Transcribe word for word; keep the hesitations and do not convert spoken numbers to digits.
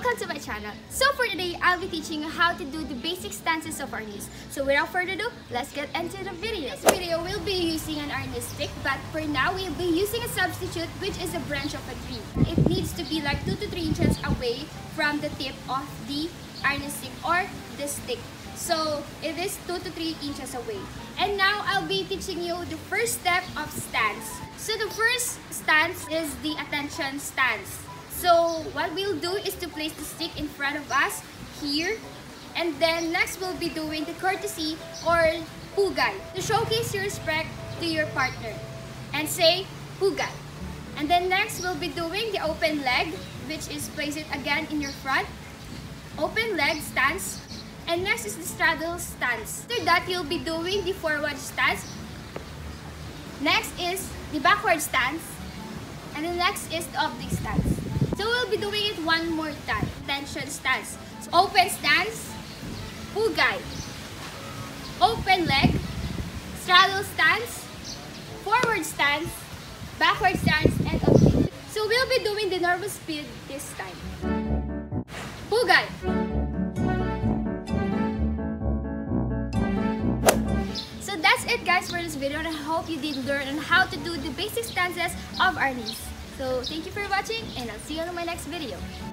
welcome to my channel. So for today, I'll be teaching you how to do the basic stances of arnis. So without further ado, let's get into the video. This video will be using an arnis stick, but for now, we'll be using a substitute, which is a branch of a tree. It needs to be like two to three inches away from the tip of the arnis stick or the stick. So it is two to three inches away. And now I'll be teaching you the first step of stance. So the first stance is the attention stance. So what we'll do is to place the stick in front of us here, and then next we'll be doing the courtesy or pugay to showcase your respect to your partner and say pugay. And then next we'll be doing the open leg, which is place it again in your front, open leg stance, and next is the straddle stance. After that, you'll be doing the forward stance. Next is the backward stance, and the next is the oblique stance. So we'll be doing it one more time. Attention stance. So open stance, pugay, open leg, straddle stance, forward stance, backward stance, and oblique. So we'll be doing the normal speed this time. Pugay. So that's it guys for this video, and I hope you did learn on how to do the basic stances of arnis. So thank you for watching, and I'll see you on my next video.